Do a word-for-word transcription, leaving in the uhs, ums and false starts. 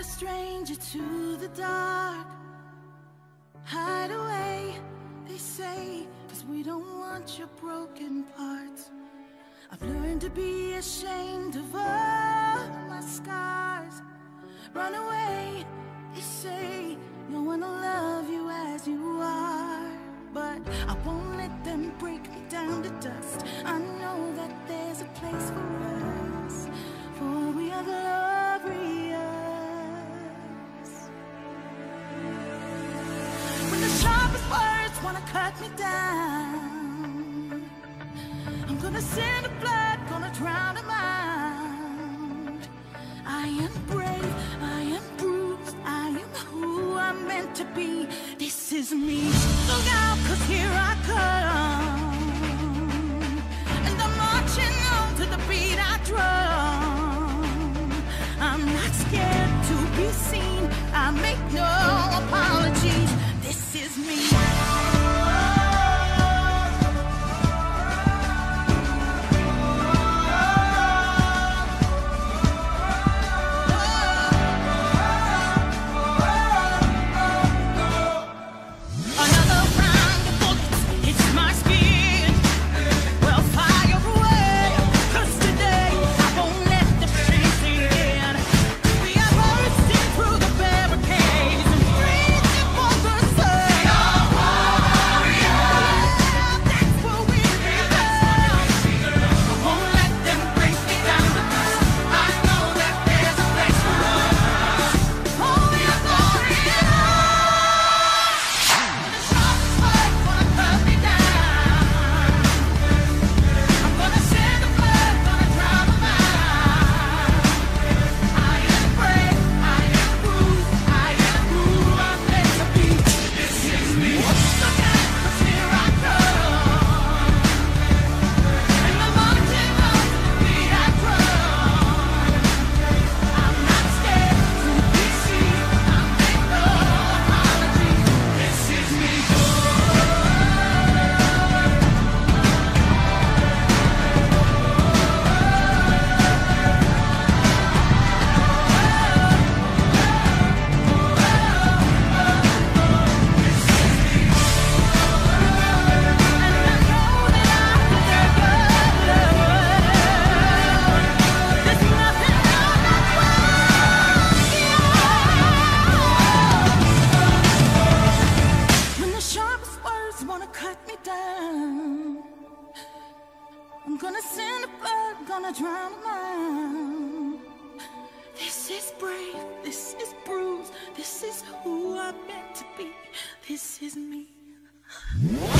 a stranger to the dark. Hide away, they say, 'cause we don't want your broken parts. I've learned to be ashamed of all my scars. Run away, they say, no one will love you as you are. But I won't let them break me down to dust. I know that there's a place for us, for we are glorious. When the sharpest words wanna cut me down, I'm gonna send the blood, gonna drown them out. I am brave, I am bruised, I am who I'm meant to be. This is me. Look out, 'cause here I come, and I'm marching on to the beat I drum. I'm not scared to be seen, I make no apologies. This is me. I'm gonna send the blood, gonna drown them out. This is brave, this is bruised, this is who I'm meant to be. This is me.